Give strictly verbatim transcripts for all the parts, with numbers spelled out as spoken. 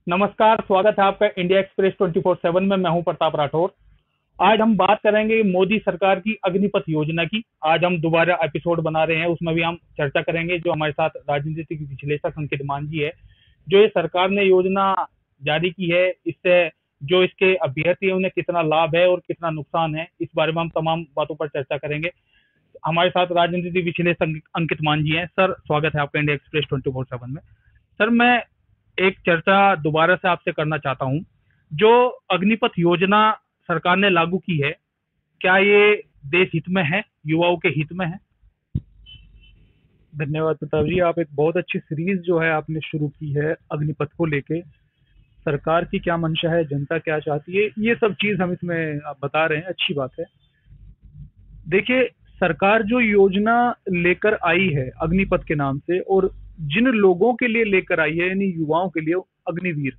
नमस्कार, स्वागत है आपका India Express twenty four seven में। मैं हूं प्रताप राठौर। आज हम बात करेंगे मोदी सरकार की अग्निपथ योजना की। आज हम दोबारा एपिसोड बना रहे हैं, उसमें भी हम चर्चा करेंगे। जो हमारे साथ राजनीतिक विश्लेषक अंकित मांझी है, जो ये सरकार ने योजना जारी की है, इससे जो इसके अभ्यर्थी है उन्हें कितना लाभ है और कितना नुकसान है, इस बारे में हम तमाम बातों पर चर्चा करेंगे। हमारे साथ राजनीतिक विश्लेषक अंकित मांझी हैं। सर, स्वागत है आपका India Express twenty four seven में। सर, मैं एक चर्चा दोबारा से आपसे करना चाहता हूं। जो अग्निपथ योजना सरकार ने लागू की है, क्या ये देश हित में है, युवाओं के हित में है? धन्यवाद प्रताप जी। आप एक बहुत अच्छी सीरीज जो है आपने शुरू की है अग्निपथ को लेके। सरकार की क्या मंशा है, जनता क्या चाहती है, ये सब चीज हम इसमें आप बता रहे हैं, अच्छी बात है। देखिए, सरकार जो योजना लेकर आई है अग्निपथ के नाम से, और जिन लोगों के लिए लेकर आई है, यानी युवाओं के लिए, अग्निवीर।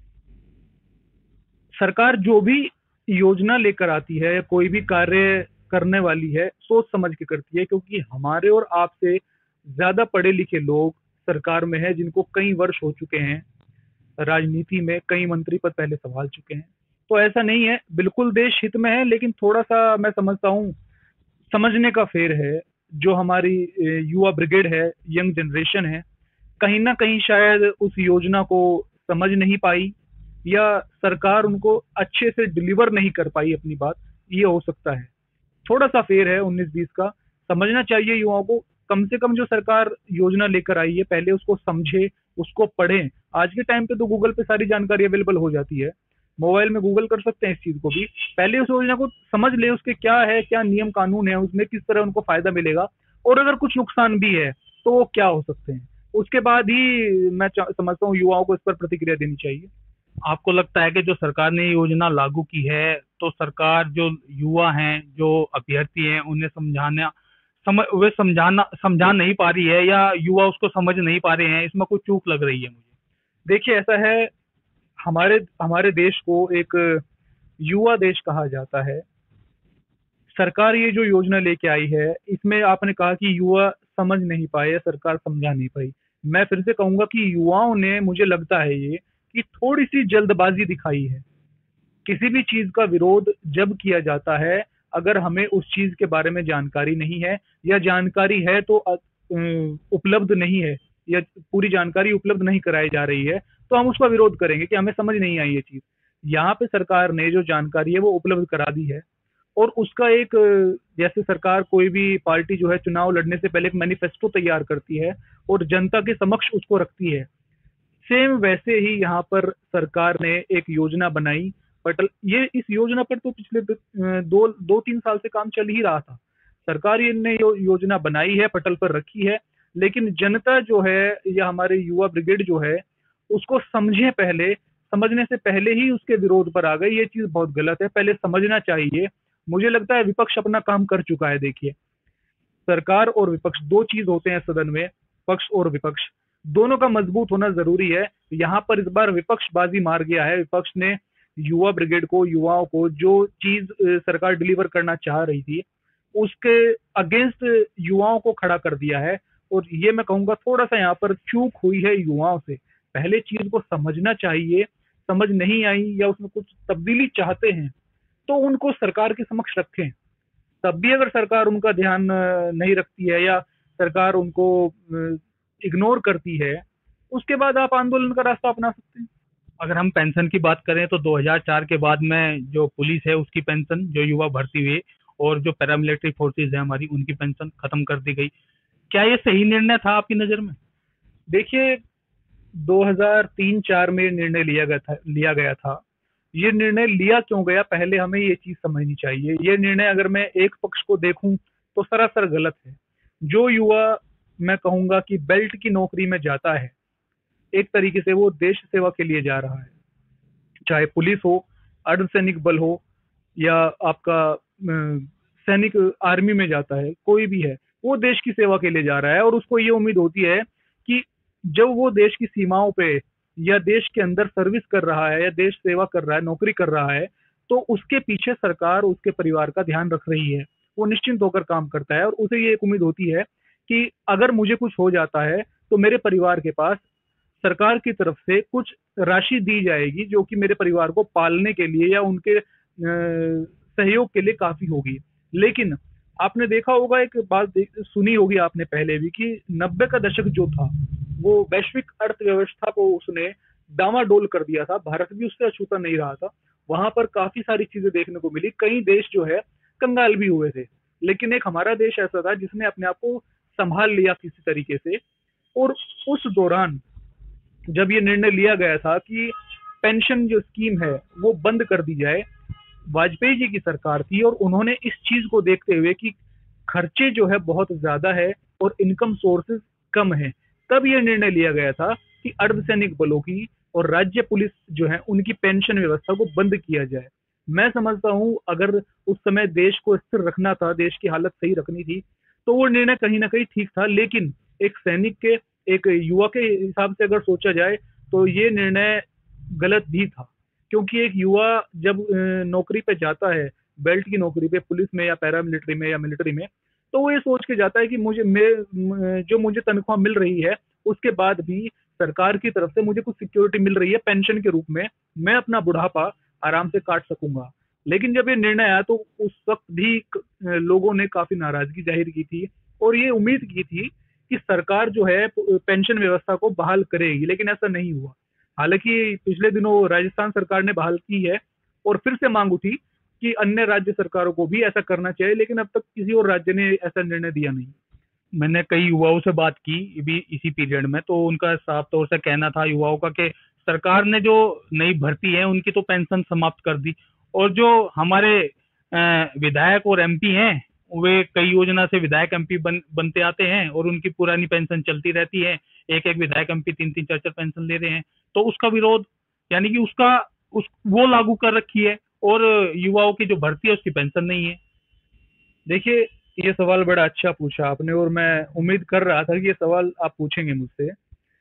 सरकार जो भी योजना लेकर आती है या कोई भी कार्य करने वाली है, सोच समझ के करती है, क्योंकि हमारे और आपसे ज्यादा पढ़े लिखे लोग सरकार में हैं, जिनको कई वर्ष हो चुके हैं राजनीति में, कई मंत्री पद पहले संभाल चुके हैं। तो ऐसा नहीं है, बिल्कुल देश हित में है, लेकिन थोड़ा सा मैं समझता हूँ समझने का फेर है। जो हमारी ए, युवा ब्रिगेड है, यंग जनरेशन है, कहीं ना कहीं शायद उस योजना को समझ नहीं पाई, या सरकार उनको अच्छे से डिलीवर नहीं कर पाई अपनी बात, ये हो सकता है। थोड़ा सा फेर है उन्नीस बीस का। समझना चाहिए युवाओं को, कम से कम जो सरकार योजना लेकर आई है पहले उसको समझे, उसको पढ़ें। आज के टाइम पे तो गूगल पे सारी जानकारी अवेलेबल हो जाती है, मोबाइल में गूगल कर सकते हैं इस चीज को भी। पहले उस योजना को समझ ले, उसके क्या है, क्या नियम कानून है, उसमें किस तरह उनको फायदा मिलेगा, और अगर कुछ नुकसान भी है तो वो क्या हो सकते हैं। उसके बाद ही मैं चा- समझता हूँ युवाओं को इस पर प्रतिक्रिया देनी चाहिए। आपको लगता है कि जो सरकार ने ये योजना लागू की है, तो सरकार जो युवा हैं, जो अभ्यर्थी हैं, उन्हें समझाना समझ वे समझाना समझा नहीं पा रही है, या युवा उसको समझ नहीं पा रहे हैं? इसमें कुछ चूक लग रही है मुझे। देखिए, ऐसा है, हमारे हमारे देश को एक युवा देश कहा जाता है। सरकार ये जो योजना लेके आई है, इसमें आपने कहा कि युवा समझ नहीं पाए या सरकार समझा नहीं पाई। मैं फिर से कहूंगा कि युवाओं ने, मुझे लगता है ये, कि थोड़ी सी जल्दबाजी दिखाई है। किसी भी चीज का विरोध जब किया जाता है, अगर हमें उस चीज के बारे में जानकारी नहीं है, या जानकारी है तो अ, अ, उपलब्ध नहीं है, या पूरी जानकारी उपलब्ध नहीं कराई जा रही है, तो हम उसका विरोध करेंगे कि हमें समझ नहीं आई ये चीज। यहाँ पे सरकार ने जो जानकारी है वो उपलब्ध करा दी है, और उसका एक अ, जैसे सरकार कोई भी पार्टी जो है चुनाव लड़ने से पहले एक मैनिफेस्टो तैयार करती है और जनता के समक्ष उसको रखती है, सेम वैसे ही यहाँ पर सरकार ने एक योजना बनाई। पटल ये इस योजना पर तो पिछले दो दो दो तीन साल से काम चल ही रहा था। सरकार ये ने यो, योजना बनाई है, पटल पर रखी है, लेकिन जनता जो है, या हमारे युवा ब्रिगेड जो है, उसको समझे पहले, समझने से पहले ही उसके विरोध पर आ गई। ये चीज बहुत गलत है, पहले समझना चाहिए। मुझे लगता है विपक्ष अपना काम कर चुका है। देखिए, सरकार और विपक्ष दो चीज होते हैं सदन में, पक्ष और विपक्ष, दोनों का मजबूत होना जरूरी है। यहाँ पर इस बार विपक्ष बाजी मार गया है। विपक्ष ने युवा ब्रिगेड को, युवाओं को जो चीज अ, सरकार डिलीवर करना चाह रही थी, उसके अगेंस्ट युवाओं को खड़ा कर दिया है। और ये मैं कहूंगा थोड़ा सा यहाँ पर चूक हुई है युवाओं से। पहले चीज को समझना चाहिए, समझ नहीं आई या उसमें कुछ तब्दीली चाहते हैं तो उनको सरकार के समक्ष रखें। तब भी अगर सरकार उनका ध्यान अ, नहीं रखती है, या सरकार उनको इग्नोर करती है, उसके बाद आप आंदोलन का रास्ता अपना सकते हैं। अगर हम पेंशन की बात करें, तो दो हज़ार चार के बाद में जो पुलिस है उसकी पेंशन, जो युवा भर्ती हुए, और जो पैरामिलिट्री फोर्सेज है हमारी, उनकी पेंशन खत्म कर दी गई। क्या ये सही निर्णय था आपकी नज़र में? देखिए, दो हज़ार तीन चार में निर्णय लिया गया था लिया गया था ये निर्णय लिया क्यों गया, पहले हमें ये चीज समझनी चाहिए। ये निर्णय अगर मैं एक पक्ष को देखूं तो सरासर गलत है। जो युवा, मैं कहूंगा कि बेल्ट की नौकरी में जाता है, एक तरीके से वो देश सेवा के लिए जा रहा है। चाहे पुलिस हो, अर्धसैनिक बल हो, या आपका अ, सैनिक आर्मी में जाता है, कोई भी है, वो देश की सेवा के लिए जा रहा है। और उसको ये उम्मीद होती है कि जब वो देश की सीमाओं पे या देश के अंदर सर्विस कर रहा है, या देश सेवा कर रहा है, नौकरी कर रहा है, तो उसके पीछे सरकार उसके परिवार का ध्यान रख रही है। वो निश्चिंत होकर काम करता है, और उसे ये एक उम्मीद होती है कि अगर मुझे कुछ हो जाता है तो मेरे परिवार के पास सरकार की तरफ से कुछ राशि दी जाएगी जो कि मेरे परिवार को पालने के लिए या उनके अ, सहयोग के लिए काफी होगी। लेकिन आपने देखा होगा, एक बात देख- सुनी होगी आपने पहले भी, कि नब्बे का दशक जो था वो वैश्विक अर्थव्यवस्था को उसने डामाडोल कर दिया था। भारत भी उससे अछूता नहीं रहा था। वहां पर काफी सारी चीजें देखने को मिली, कई देश जो है कंगाल भी हुए थे। लेकिन एक हमारा देश ऐसा था जिसने अपने आप को संभाल लिया किसी तरीके से। और उस दौरान जब ये निर्णय लिया गया था कि पेंशन जो स्कीम है वो बंद कर दी जाए, वाजपेयी जी की सरकार थी और उन्होंने इस चीज को देखते हुए कि खर्चे जो है बहुत ज्यादा है और इनकम सोर्सेज कम है, तब यह निर्णय लिया गया था कि अर्धसैनिक बलों की और राज्य पुलिस जो है उनकी पेंशन व्यवस्था को बंद किया जाए। मैं समझता हूं अगर उस समय देश को स्थिर रखना था, देश की हालत सही रखनी थी, तो वो निर्णय कहीं ना कहीं ठीक था। लेकिन एक सैनिक के, एक युवा के हिसाब से अगर सोचा जाए तो ये निर्णय गलत भी था। क्योंकि एक युवा जब अ, नौकरी पे जाता है, बेल्ट की नौकरी पे, पुलिस में या पैरामिलिट्री में या मिलिट्री में, तो वो ये सोच के जाता है कि मुझे मैं म- जो मुझे तनख्वाह मिल रही है उसके बाद भी सरकार की तरफ से मुझे कुछ सिक्योरिटी मिल रही है पेंशन के रूप में, मैं अपना बुढ़ापा आराम से काट सकूंगा। लेकिन जब ये निर्णय आया तो उस वक्त भी क- लोगों ने काफी नाराजगी जाहिर की थी और ये उम्मीद की थी कि सरकार जो है पेंशन व्यवस्था को बहाल करेगी, लेकिन ऐसा नहीं हुआ। हालांकि पिछले दिनों राजस्थान सरकार ने बहाल की है और फिर से मांग उठी कि अन्य राज्य सरकारों को भी ऐसा करना चाहिए, लेकिन अब तक किसी और राज्य ने ऐसा निर्णय दिया नहीं। मैंने कई युवाओं से बात की भी इसी पीरियड में, तो उनका साफ तौर से कहना था युवाओं का कि सरकार ने जो नई भर्ती है उनकी तो पेंशन समाप्त कर दी, और जो हमारे अ, विधायक और एमपी हैं वे कई योजना से विधायक एमपी बन बनते आते हैं और उनकी पुरानी पेंशन चलती रहती है। एक एक विधायक एमपी तीन तीन चार चार पेंशन ले रहे हैं, तो उसका विरोध, यानी कि उसका उस वो लागू कर रखी है और युवाओं की जो भर्ती है उसकी पेंशन नहीं है। देखिए, ये सवाल बड़ा अच्छा पूछा आपने और मैं उम्मीद कर रहा था कि ये सवाल आप पूछेंगे मुझसे।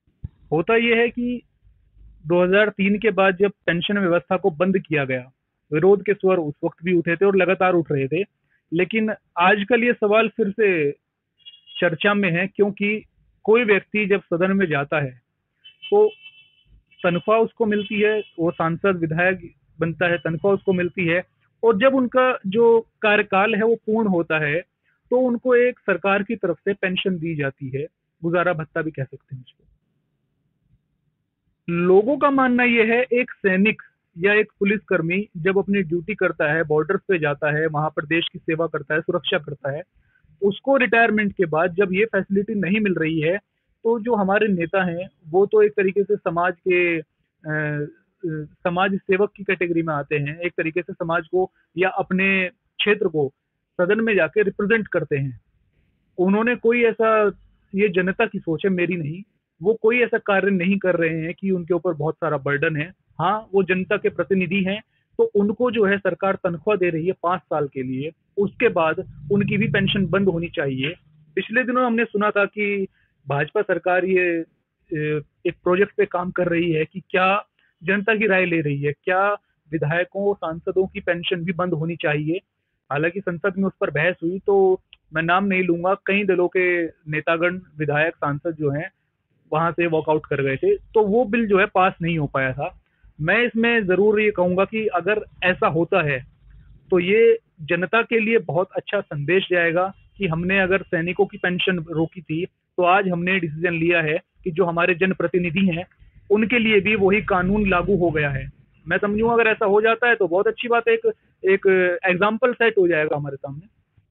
होता ये है कि दो हज़ार तीन के बाद जब पेंशन व्यवस्था को बंद किया गया, विरोध के स्वर उस वक्त भी उठे थे और लगातार उठ रहे थे। लेकिन आजकल ये सवाल फिर से चर्चा में है, क्योंकि कोई व्यक्ति जब सदन में जाता है तो तनख्वाह उसको मिलती है, वो सांसद विधायक बनता है, तनख्वाह उसको मिलती है। और जब उनका जो कार्यकाल है वो पूर्ण होता है तो उनको एक सरकार की तरफ से पेंशन दी जाती है, गुजारा भत्ता भी कह सकते हैं उसको। लोगों का मानना यह है, एक सैनिक या एक पुलिसकर्मी जब अपनी ड्यूटी करता है, बॉर्डर्स पे जाता है, वहां पर देश की सेवा करता है, सुरक्षा करता है, उसको रिटायरमेंट के बाद जब ये फैसिलिटी नहीं मिल रही है, तो जो हमारे नेता हैं वो तो एक तरीके से समाज के अ, अ, समाज सेवक की कैटेगरी में आते हैं, एक तरीके से समाज को या अपने क्षेत्र को सदन में जाके रिप्रेजेंट करते हैं। उन्होंने कोई ऐसा, ये जनता की सोच है मेरी नहीं, वो कोई ऐसा कार्य नहीं कर रहे हैं कि उनके ऊपर बहुत सारा बर्डन है। हाँ, वो जनता के प्रतिनिधि हैं, तो उनको जो है सरकार तनख्वाह दे रही है पांच साल के लिए, उसके बाद उनकी भी पेंशन बंद होनी चाहिए। पिछले दिनों हमने सुना था कि भाजपा सरकार ये ए, एक प्रोजेक्ट पे काम कर रही है कि क्या जनता की राय ले रही है, क्या विधायकों सांसदों की पेंशन भी बंद होनी चाहिए। हालांकि संसद में उस पर बहस हुई, तो मैं नाम नहीं लूंगा, कई दलों के नेतागण, विधायक, सांसद जो हैं वहां से वॉकआउट कर गए थे, तो वो बिल जो है पास नहीं हो पाया था। मैं इसमें जरूर ये कहूंगा कि अगर ऐसा होता है तो ये जनता के लिए बहुत अच्छा संदेश जाएगा कि हमने अगर सैनिकों की पेंशन रोकी थी तो आज हमने डिसीजन लिया है कि जो हमारे जनप्रतिनिधि हैं उनके लिए भी वही कानून लागू हो गया है। मैं समझूंगा अगर ऐसा हो जाता है तो बहुत अच्छी बात है, एक एक एग्जाम्पल सेट हो जाएगा हमारे सामने।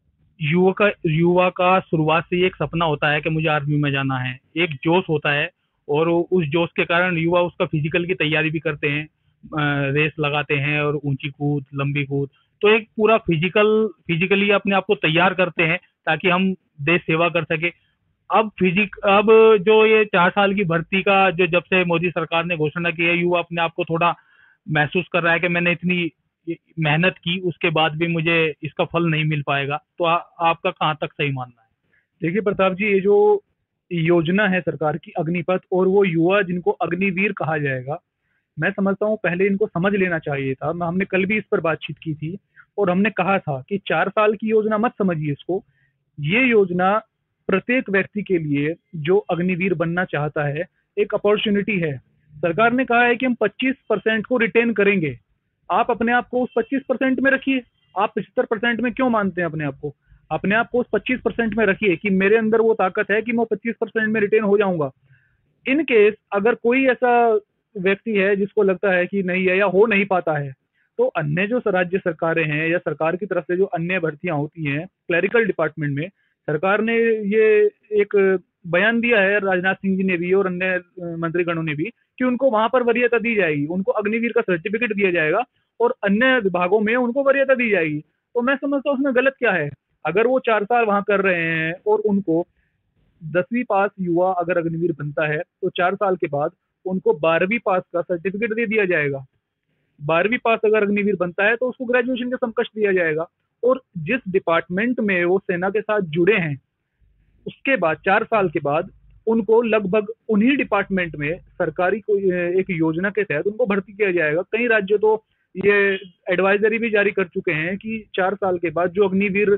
युवा का युवा का शुरुआत से ही एक सपना होता है कि मुझे आर्मी में जाना है, एक जोश होता है, और उस जोश के कारण युवा उसका फिजिकल की तैयारी भी करते हैं, अ, रेस लगाते हैं और ऊंची कूद, लंबी कूद, तो एक पूरा फिजिकल फिजिकली अपने आप को तैयार करते हैं ताकि हम देश सेवा कर सके। अब फिजिक अब जो ये चार साल की भर्ती का जो जब से मोदी सरकार ने घोषणा की है, युवा अपने आप को थोड़ा महसूस कर रहा है कि मैंने इतनी मेहनत की, उसके बाद भी मुझे इसका फल नहीं मिल पाएगा। तो आ, आपका कहाँ तक सही मानना है? देखिए प्रताप जी, ये जो योजना है सरकार की अग्निपथ, और वो युवा जिनको अग्निवीर कहा जाएगा, मैं समझता हूँ पहले इनको समझ लेना चाहिए था। मैं हमने कल भी इस पर बातचीत की थी और हमने कहा था कि चार साल की योजना मत समझिए इसको। ये योजना प्रत्येक व्यक्ति के लिए जो अग्निवीर बनना चाहता है, एक अपॉर्चुनिटी है। सरकार ने कहा है कि हम पच्चीस परसेंट को रिटेन करेंगे। आप अपने आप को उस पच्चीस परसेंट में रखिए। आप पचहत्तर परसेंट में क्यों मानते हैं अपने आप को? अपने आप को उस पच्चीस परसेंट में रखिए कि मेरे अंदर वो ताकत है कि मैं पच्चीस परसेंट में रिटेन हो जाऊंगा। इन केस अगर कोई ऐसा व्यक्ति है जिसको लगता है कि नहीं है या हो नहीं पाता है, तो अन्य जो राज्य सरकारें हैं या सरकार की तरफ से जो अन्य भर्तियां होती हैं क्लरिकल डिपार्टमेंट में, सरकार ने ये एक बयान दिया है, राजनाथ सिंह जी ने भी और अन्य अ, मंत्रीगणों ने भी, कि उनको वहां पर वरीयता दी जाएगी, उनको अग्निवीर का सर्टिफिकेट दिया जाएगा और अन्य विभागों में उनको वरीयता दी जाएगी। तो मैं समझता हूँ उसमें गलत क्या है? अगर वो चार साल वहां कर रहे हैं और उनको दसवीं पास युवा अगर अग्निवीर बनता है तो चार साल के बाद उनको बारहवीं पास का सर्टिफिकेट दे दिया जाएगा। बारहवीं पास अगर अग्निवीर बनता है तो उसको ग्रेजुएशन का समकक्ष दिया जाएगा। और जिस डिपार्टमेंट में वो सेना के साथ जुड़े हैं, उसके बाद चार साल के बाद उनको लगभग उन्हीं डिपार्टमेंट में सरकारी को एक योजना के तहत उनको भर्ती किया जाएगा। कई राज्य तो ये एडवाइजरी भी जारी कर चुके हैं कि चार साल के बाद जो अग्निवीर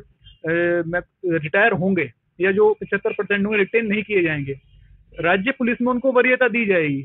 रिटायर होंगे या जो पचहत्तर परसेंट होंगे रिटेन नहीं किए जाएंगे, राज्य पुलिस में उनको वरीयता दी जाएगी।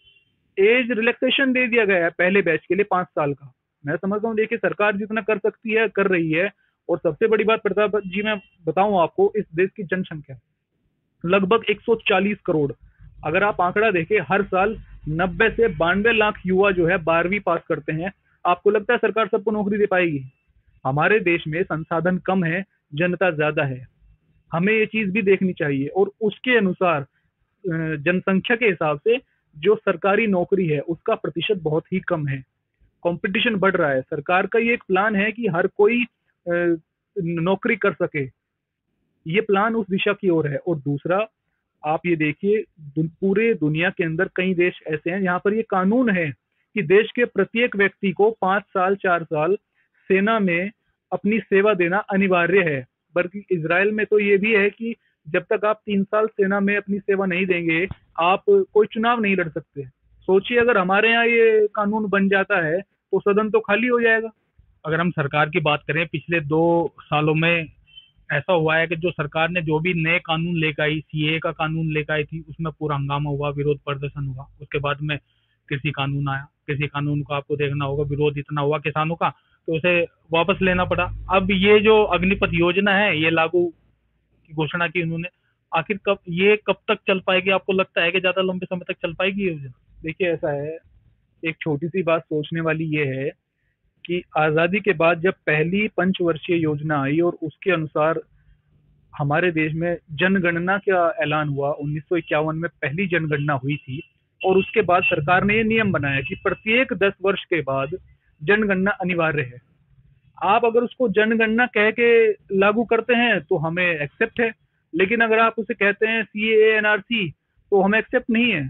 एज रिलैक्सेशन दे दिया गया है पहले बैच के लिए पांच साल का। मैं समझता हूँ, देखिए सरकार जितना कर सकती है कर रही है। और सबसे बड़ी बात प्रताप जी मैं बताऊं आपको, इस देश की जनसंख्या लगभग एक सौ चालीस करोड़। अगर आप आंकड़ा देखें, हर साल नब्बे से बानवे लाख युवा जो है बारहवीं पास करते हैं। आपको लगता है सरकार सबको नौकरी दे पाएगी? हमारे देश में संसाधन कम है, जनता ज्यादा है। हमें ये चीज भी देखनी चाहिए और उसके अनुसार अ, जनसंख्या के हिसाब से जो सरकारी नौकरी है उसका प्रतिशत बहुत ही कम है। कंपटीशन बढ़ रहा है। सरकार का ये एक प्लान है कि हर कोई अ, नौकरी कर सके। ये प्लान उस दिशा की ओर है। और दूसरा, आप ये देखिए, दु, पूरे दुनिया के अंदर कई देश ऐसे हैं जहां पर ये कानून है कि देश के प्रत्येक व्यक्ति को पांच साल चार साल सेना में अपनी सेवा देना अनिवार्य है। बल्कि इजराइल में तो ये भी है कि जब तक आप तीन साल सेना में अपनी सेवा नहीं देंगे, आप कोई चुनाव नहीं लड़ सकते। सोचिए अगर हमारे यहाँ ये कानून बन जाता है तो सदन तो खाली हो जाएगा। अगर हम सरकार की बात करें, पिछले दो सालों में ऐसा हुआ है कि जो सरकार ने जो भी नए कानून लेकर आई, सीए का कानून लेकर आई थी, उसमें पूरा हंगामा हुआ, विरोध प्रदर्शन हुआ। उसके बाद में कृषि कानून आया। कृषि कानून को आपको देखना होगा, विरोध इतना हुआ किसानों का तो उसे वापस लेना पड़ा। अब ये जो अग्निपथ योजना है, ये लागू की घोषणा की उन्होंने। आखिर कब ये कब तक चल पाएगी? आपको लगता है कि ज्यादा लंबे समय तक चल पाएगी ये योजना? देखिए ऐसा है, एक छोटी सी बात सोचने वाली ये है कि आजादी के बाद जब पहली पंचवर्षीय योजना आई और उसके अनुसार हमारे देश में जनगणना का ऐलान हुआ, उन्नीस सौ इक्यावन में पहली जनगणना हुई थी। और उसके बाद सरकार ने ये नियम बनाया कि प्रत्येक दस वर्ष के बाद जनगणना अनिवार्य है। आप अगर उसको जनगणना कह के लागू करते हैं तो हमें एक्सेप्ट है, लेकिन अगर आप उसे कहते हैं सी ए एन आर सी तो हमें एक्सेप्ट नहीं है।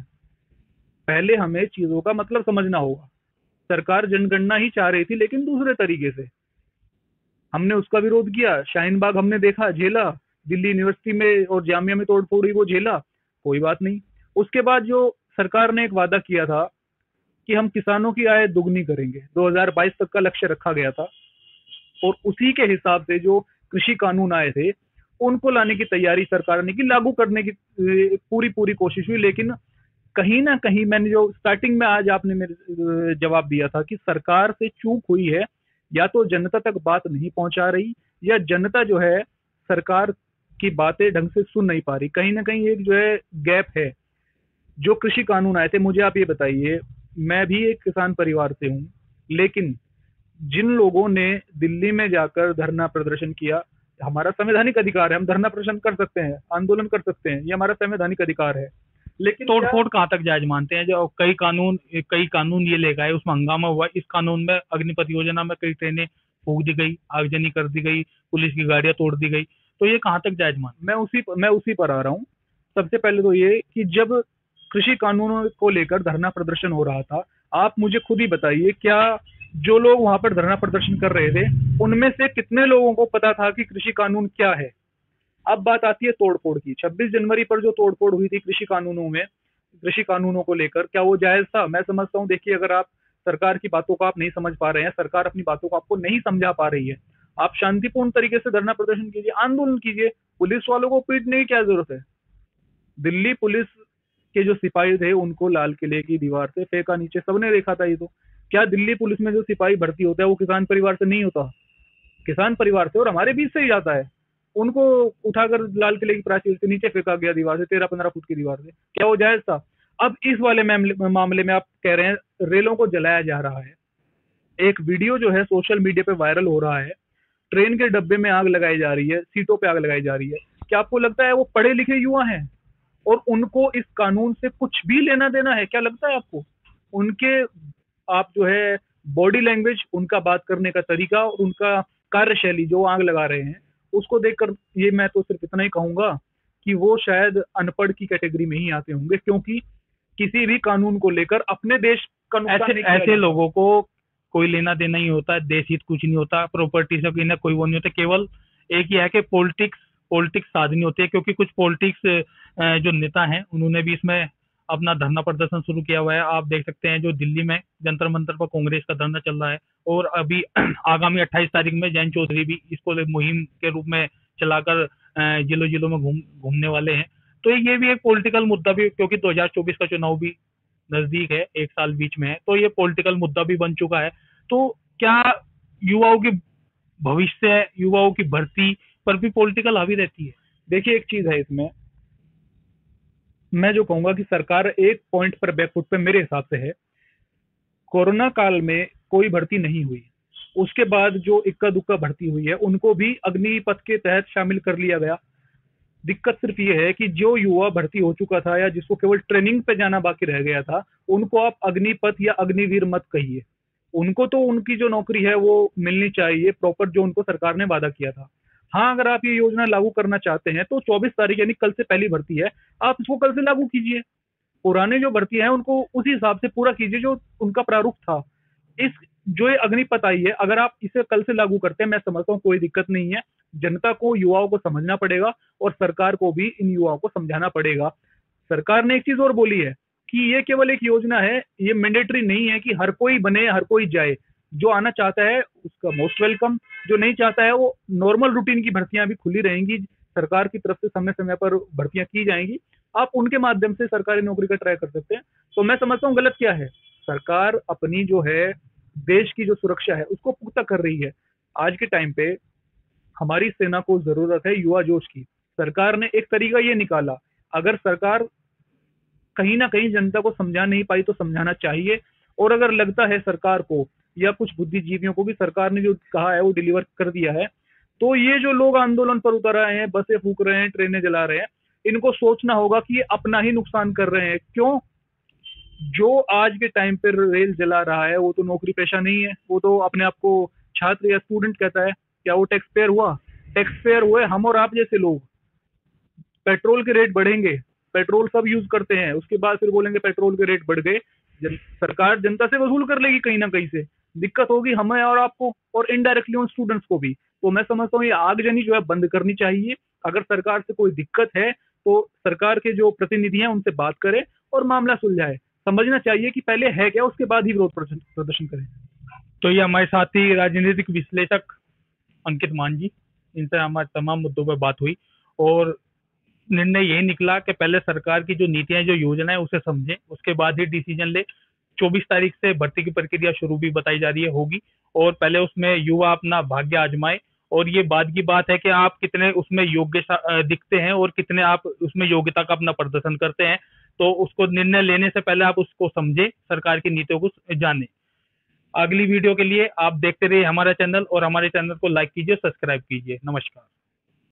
पहले हमें चीजों का मतलब समझना होगा। सरकार जनगणना ही चाह रही थी लेकिन दूसरे तरीके से। हमने उसका विरोध किया, शाहीन बाग हमने देखा, झेला, दिल्ली यूनिवर्सिटी में और जामिया में तोड़फोड़ हुई, वो झेला, कोई बात नहीं। उसके बाद जो सरकार ने एक वादा किया था कि हम किसानों की आय दुगनी करेंगे, दो हज़ार बाईस तक का लक्ष्य रखा गया था। और उसी के हिसाब से जो कृषि कानून आए थे उनको लाने की तैयारी सरकार ने की, लागू करने की पूरी पूरी कोशिश हुई। लेकिन कहीं ना कहीं मैंने जो स्टार्टिंग में आज आपने मेरे जवाब दिया था कि सरकार से चूक हुई है, या तो जनता तक बात नहीं पहुंचा रही या जनता जो है सरकार की बातें ढंग से सुन नहीं पा रही। कहीं ना कहीं एक जो है गैप है। जो कृषि कानून आए थे, मुझे आप ये बताइए, मैं भी एक किसान परिवार से हूँ, लेकिन जिन लोगों ने दिल्ली में जाकर धरना प्रदर्शन किया, हमारा संवैधानिक अधिकार है, हम धरना प्रदर्शन कर सकते हैं, आंदोलन कर सकते हैं, ये हमारा संवैधानिक अधिकार है। लेकिन तोड़फोड़ कहाँ तक जायज मानते हैं? जो कई कानून कई कानून ये लेकर आए, उसमें हंगामा हुआ। इस कानून में, अग्निपथ योजना में, कई ट्रेनें फूक दी गई, आगजनी कर दी गई, पुलिस की गाड़ियां तोड़ दी गई। तो ये कहाँ तक जायज मान? मैं उसी मैं उसी पर आ रहा हूँ। सबसे पहले तो ये कि जब कृषि कानूनों को लेकर धरना प्रदर्शन हो रहा था, आप मुझे खुद ही बताइए, क्या जो लोग वहां पर धरना प्रदर्शन कर रहे थे उनमें से कितने लोगों को पता था कि कृषि कानून क्या है? अब बात आती है तोड़फोड़ की। छब्बीस जनवरी पर जो तोड़फोड़ हुई थी कृषि कानूनों में, कृषि कानूनों को लेकर, क्या वो जायज था? मैं समझता हूँ, देखिए, अगर आप सरकार की बातों को आप नहीं समझ पा रहे हैं, सरकार अपनी बातों को आपको नहीं समझा पा रही है, आप शांतिपूर्ण तरीके से धरना प्रदर्शन कीजिए, आंदोलन कीजिए। पुलिस वालों को पीटने की क्या जरूरत है? दिल्ली पुलिस के जो सिपाही थे उनको लाल किले की दीवार से फेंका नीचे, सबने देखा था ये तो। क्या दिल्ली पुलिस में जो सिपाही भर्ती होता है वो किसान परिवार से नहीं होता? किसान परिवार से और हमारे बीच से ही जाता है। उनको उठाकर लाल किले की प्राचीर से नीचे फेंका गया दीवार से, तेरह पंद्रह फुट की दीवार से। क्या वो जायज था? अब इस वाले मामले मामले में आप कह रहे हैं रेलों को जलाया जा रहा है। एक वीडियो जो है सोशल मीडिया पे वायरल हो रहा है, ट्रेन के डब्बे में आग लगाई जा रही है, सीटों पे आग लगाई जा रही है। क्या आपको लगता है वो पढ़े लिखे युवा हैं और उनको इस कानून से कुछ भी लेना देना है? क्या लगता है आपको? उनके आप जो है बॉडी लैंग्वेज, उनका बात करने का तरीका और उनका कार्यशैली जो आग लगा रहे हैं, उसको देखकर ये मैं तो सिर्फ इतना ही कहूंगा कि वो शायद अनपढ़ की कैटेगरी में ही आते होंगे, क्योंकि किसी भी कानून को लेकर अपने देश का नुकसान ऐसे नहीं किया ऐसे जाता। लोगों को कोई लेना देना ही होता है, देश हित कुछ नहीं होता, प्रॉपर्टी से कोई ना कोई वो नहीं होता। केवल एक ही है कि पॉलिटिक्स पॉलिटिक्स साधनी होती है, क्योंकि कुछ पॉलिटिक्स जो नेता हैं उन्होंने भी इसमें अपना धरना प्रदर्शन शुरू किया हुआ है। आप देख सकते हैं जो दिल्ली में जंतर मंतर पर कांग्रेस का धरना चल रहा है, और अभी आगामी अट्ठाईस तारीख में जैन चौधरी भी इसको एक मुहिम के रूप में चलाकर जिलों जिलों में घूम घूमने वाले हैं। तो ये भी एक पॉलिटिकल मुद्दा भी, क्योंकि दो हज़ार चौबीस का चुनाव भी नजदीक है, एक साल बीच में है, तो ये पॉलिटिकल मुद्दा भी बन चुका है। तो क्या युवाओं की भविष्य, युवाओं की भर्ती पर भी पॉलिटिकल हावी रहती है? देखिए एक चीज है इसमें, मैं जो कहूंगा कि सरकार एक पॉइंट पर बैकफुट पे मेरे हिसाब से है। कोरोना काल में कोई भर्ती नहीं हुई, उसके बाद जो इक्का दुक्का भर्ती हुई है उनको भी अग्निपथ के तहत शामिल कर लिया गया। दिक्कत सिर्फ ये है कि जो युवा भर्ती हो चुका था या जिसको केवल ट्रेनिंग पे जाना बाकी रह गया था, उनको आप अग्निपथ या अग्निवीर मत कहिए। उनको तो उनकी जो नौकरी है वो मिलनी चाहिए प्रॉपर, जो उनको सरकार ने वादा किया था। हाँ, अगर आप ये योजना लागू करना चाहते हैं तो चौबीस तारीख यानी कल से पहली भर्ती है, आप इसको कल से लागू कीजिए। पुराने जो भर्ती है उनको उसी हिसाब से पूरा कीजिए जो उनका प्रारूप था। इस जो ये अग्निपथ आई है, अगर आप इसे कल से लागू करते हैं, मैं समझता हूँ कोई दिक्कत नहीं है। जनता को, युवाओं को समझना पड़ेगा और सरकार को भी इन युवाओं को समझाना पड़ेगा। सरकार ने एक चीज और बोली है कि ये केवल एक योजना है, ये मैंडेटरी नहीं है कि हर कोई बने, हर कोई जाए। जो आना चाहता है उसका मोस्ट वेलकम, जो नहीं चाहता है वो नॉर्मल रूटीन की भर्तियां भी खुली रहेंगी, सरकार की तरफ से समय समय पर भर्तियां की जाएंगी, आप उनके माध्यम से सरकारी नौकरी का ट्राई कर सकते हैं। तो मैं समझता हूँ गलत क्या है, सरकार अपनी जो है देश की जो सुरक्षा है उसको पुख्ता कर रही है। आज के टाइम पे हमारी सेना को जरूरत है युवा जोश की। सरकार ने एक तरीका ये निकाला, अगर सरकार कहीं ना कहीं जनता को समझा नहीं पाई तो समझाना चाहिए, और अगर लगता है सरकार को या कुछ बुद्धिजीवियों को भी सरकार ने जो कहा है वो डिलीवर कर दिया है, तो ये जो लोग आंदोलन पर उतर आए हैं, बसें फूक रहे हैं, ट्रेनें जला रहे हैं, इनको सोचना होगा कि ये अपना ही नुकसान कर रहे हैं। क्यों? जो आज के टाइम पर रेल जला रहा है वो तो नौकरी पेशा नहीं है, वो तो अपने आप को छात्र या स्टूडेंट कहता है। क्या वो टैक्स पेयर हुआ? टैक्स पेयर हुए हम और आप जैसे लोग। पेट्रोल के रेट बढ़ेंगे, पेट्रोल सब यूज करते हैं, उसके बाद फिर बोलेंगे पेट्रोल के रेट बढ़ गए, जन, सरकार जनता से वसूल कर लेगी कहीं ना कहीं से, दिक्कत होगी हमें और आपको, और इनडायरेक्टली उन स्टूडेंट्स को भी। तो मैं समझता हूँ ये आगजनी जो है बंद करनी चाहिए। अगर सरकार से कोई दिक्कत है तो सरकार के जो प्रतिनिधि हैं उनसे बात करें और मामला सुलझाए। समझना चाहिए कि पहले है क्या, उसके बाद ही विरोध प्रदर्शन करें। तो ये हमारे साथी राजनीतिक विश्लेषक अंकित मान जी, इनसे हमारे तमाम मुद्दों पर बात हुई और निर्णय यही निकला कि पहले सरकार की जो नीतियां, जो योजना है उसे समझें, उसके बाद ही डिसीजन ले। चौबीस तारीख से भर्ती की प्रक्रिया शुरू भी बताई जा रही है होगी, और पहले उसमें युवा अपना भाग्य आजमाए। और ये बाद की बात है कि आप कितने उसमें योग्य दिखते हैं और कितने आप उसमें योग्यता का अपना प्रदर्शन करते हैं। तो उसको निर्णय लेने से पहले आप उसको समझें, सरकार की नीतियों को जानें। अगली वीडियो के लिए आप देखते रहिए हमारा चैनल, और हमारे चैनल को लाइक कीजिए, सब्सक्राइब कीजिए। नमस्कार।